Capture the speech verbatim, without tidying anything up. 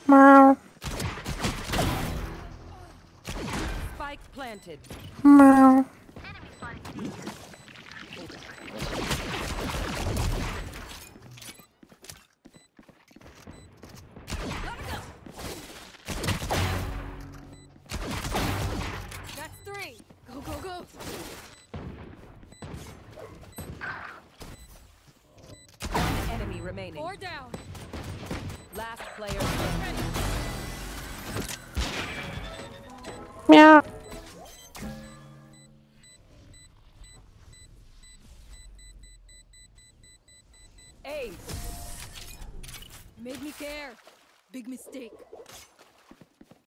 Meow. Spike planted. Meow. That's three. Go, go, go. One enemy remaining. Four down. Last player standing. Meow. Ace. Made me care. Big mistake.